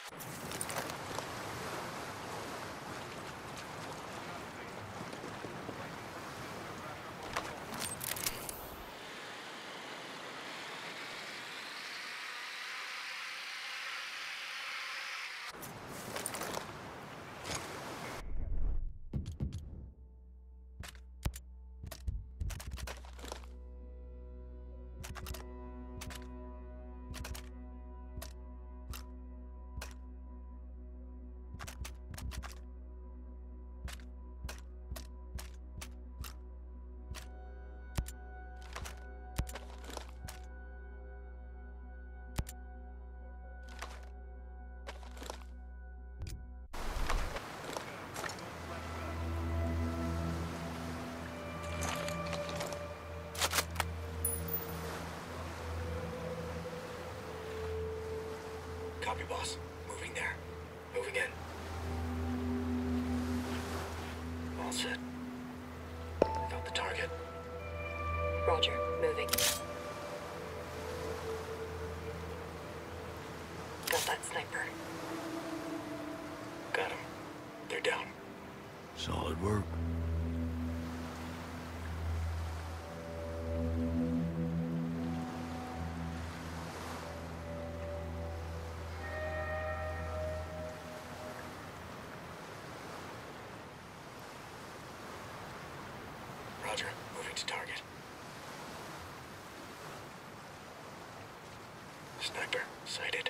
Copy, boss. Moving there. Moving in. All set. Got the target. Roger. Moving. Got that sniper. Got him. They're down. Solid work. Roger. Moving to target. Sniper. Sighted.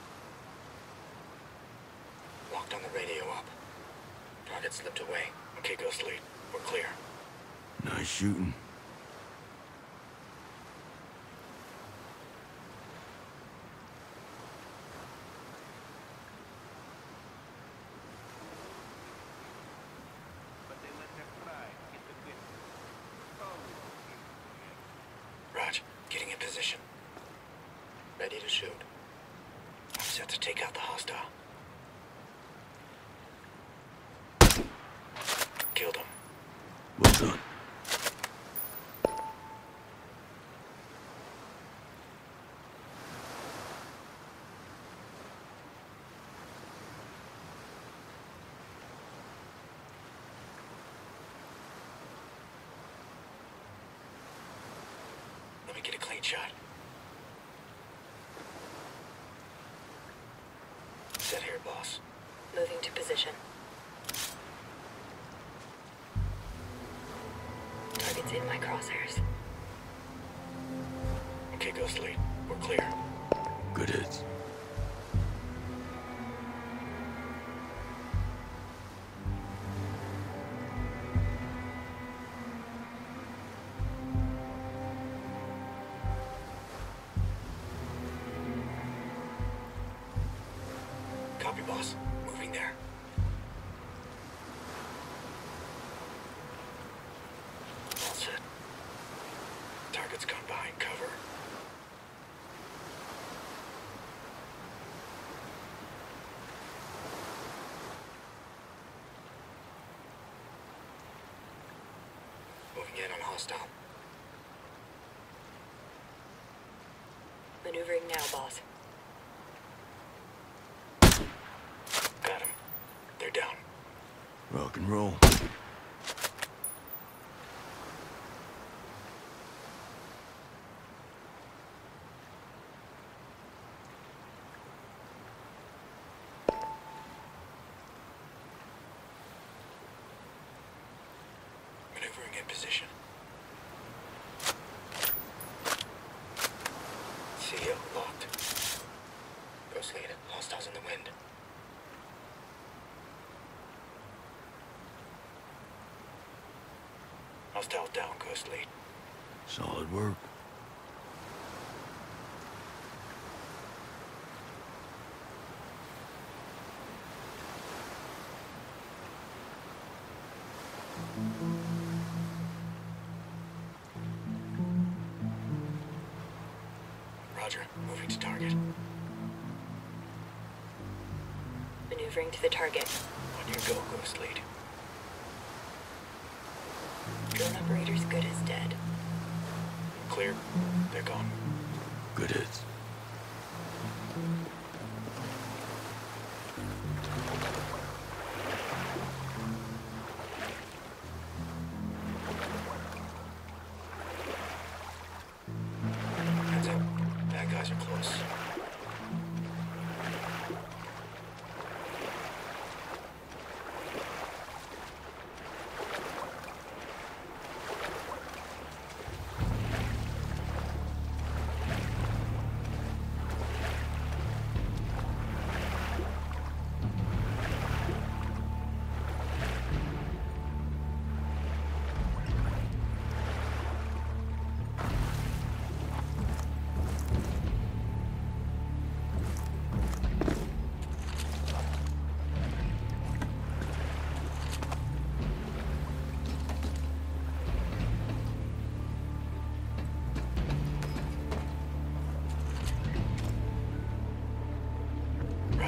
Locked on the radio up. Target slipped away. Okay, Ghost Lead. We're clear. Nice shooting. Raj, getting in position. Ready to shoot. I'm set to take out the hostile. Killed him. Well done. Let me get a clean shot. Set here, boss. Moving to position. Target's in my crosshairs. Okay, Ghost Lead. We're clear. Good hits. Copy, boss. Moving there. All set. Target's gone behind cover. Moving in on hostile. Maneuvering now, boss. Got him. They're down. Rock and roll. Maneuvering in position. CO locked. Ghost Lead. Hostiles in the wind. Hostile down, Ghost Lead. Solid work. Roger. Moving to target. Maneuvering to the target. On your go, Ghost Lead. Drone operator's good as dead. Clear. They're gone. Good hits.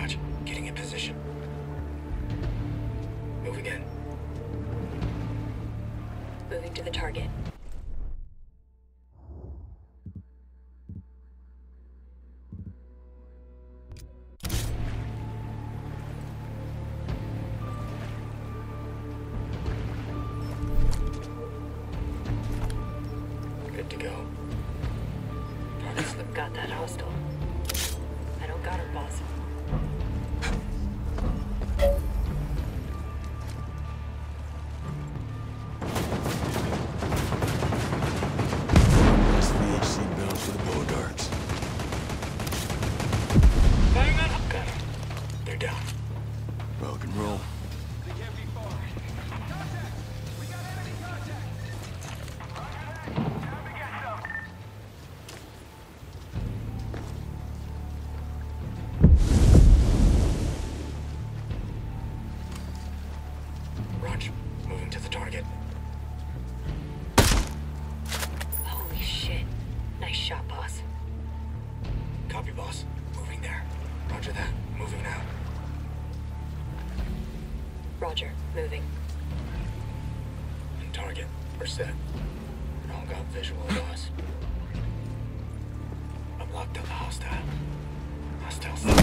Raj, getting in position. Moving in. Moving to the target. Good to go. Target slip. Got that hostile. I don't got her, boss. That's VHC bound for the bow darts. Firing on. Got it. They're down. Rock and roll. They can't be far. Contact! We got enemy contact! Roger that. Time to get some. Raj, moving to the target. Holy shit. Nice shot, boss. Copy, boss. Moving there. Roger that. Moving now. Roger. Moving. In target. We're set. All got visual of us. I've locked up the hostile. Hostile set.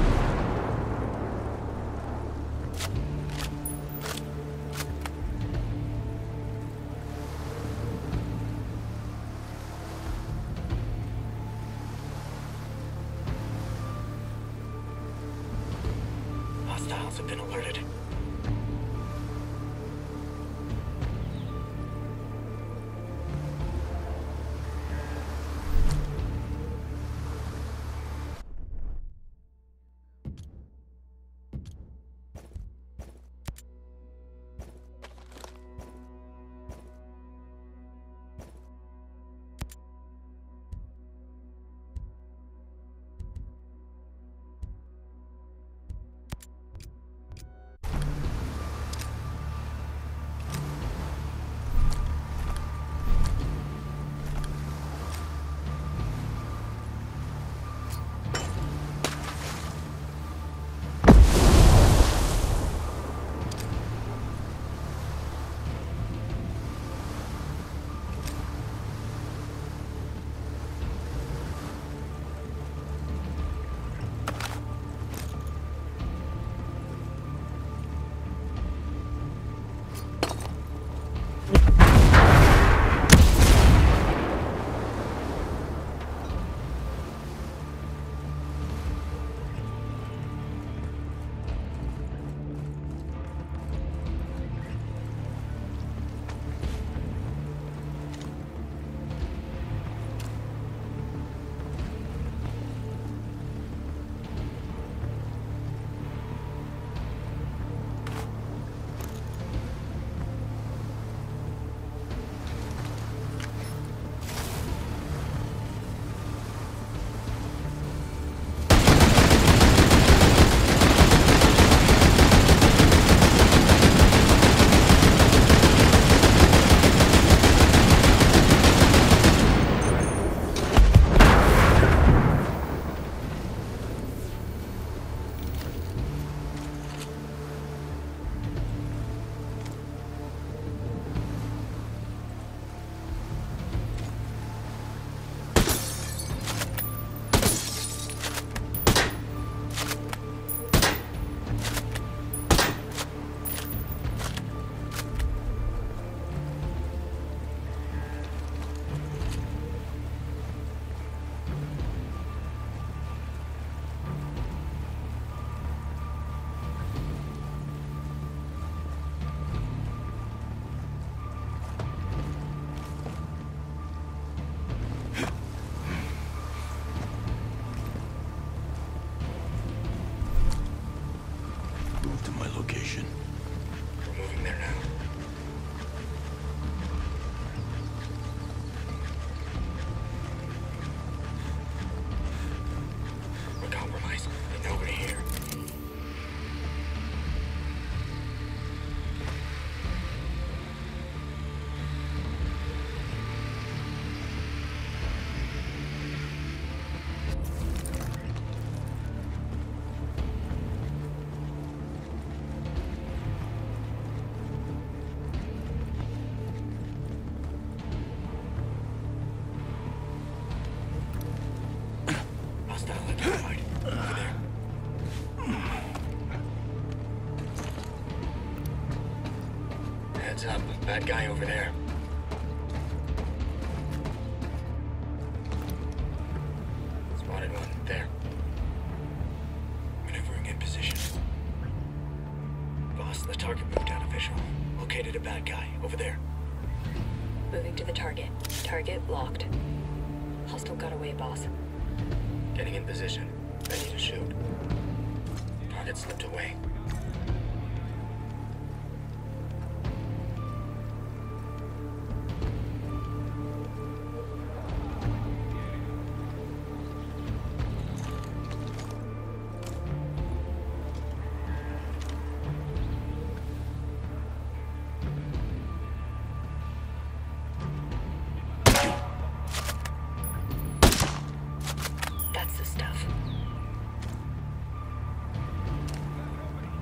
Hostiles have been alerted. location. We're moving there now. We're compromised. They know we're here. Bad guy over there. Spotted one. There. Maneuvering in position. Boss, the target moved out official. Located a bad guy. Over there. Moving to the target. Target locked. Hostile got away, boss. Getting in position. Ready to shoot. Target slipped away. That's the stuff.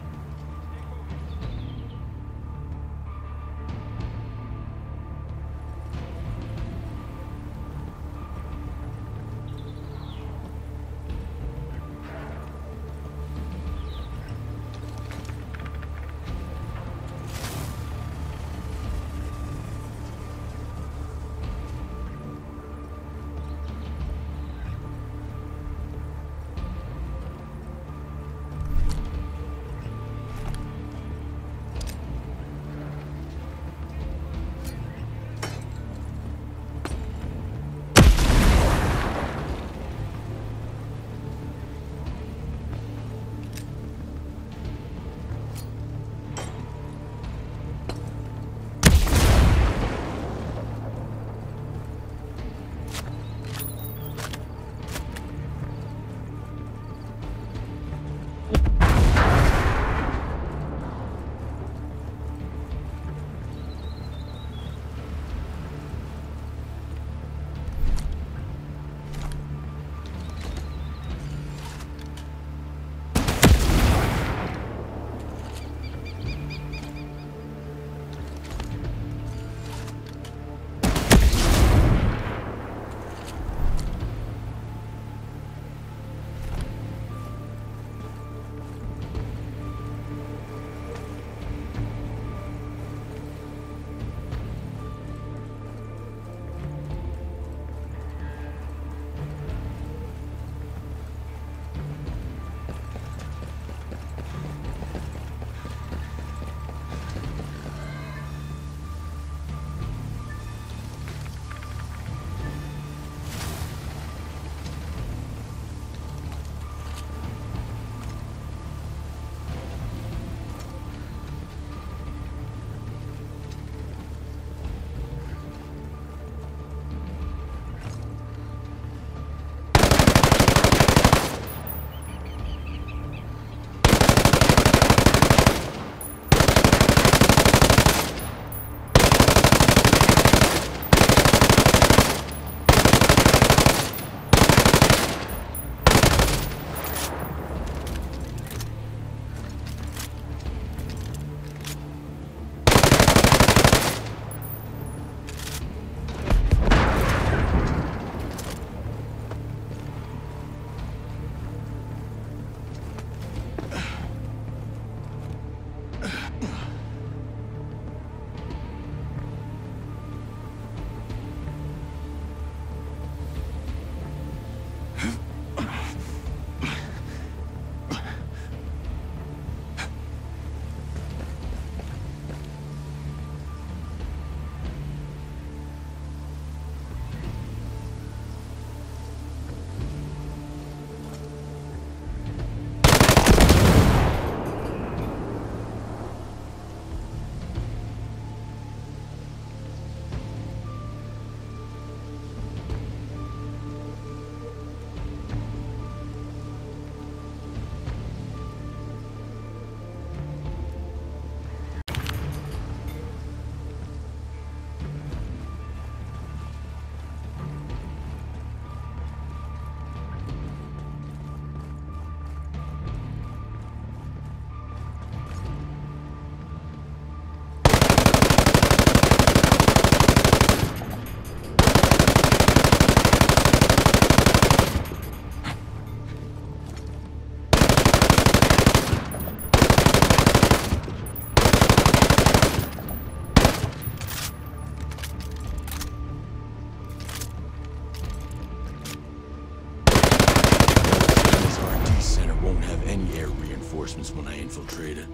reinforcements when I infiltrated.